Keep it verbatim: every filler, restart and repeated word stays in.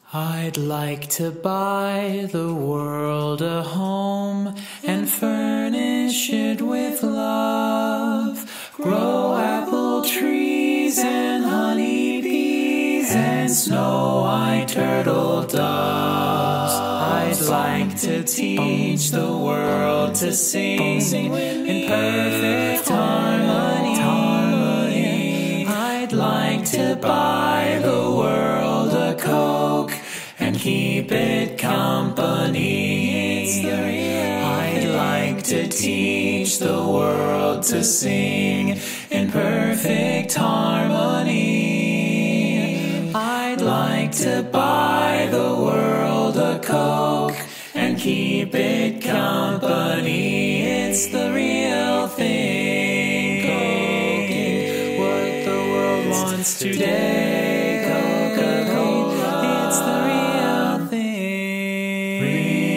I'd like to buy the world a home and furnish it with love. Grow apple trees and honey bees and snow-white turtle doves. I'd like to teach the world to sing in perfect harmony. I'd like to buy the world a Coke and keep it company. I'd like to teach the world to sing in perfect harmony. I'd like to buy the world a Coke and keep it company. It's the real thing. Coke is what the world wants today. Coca-Cola. It's the real thing.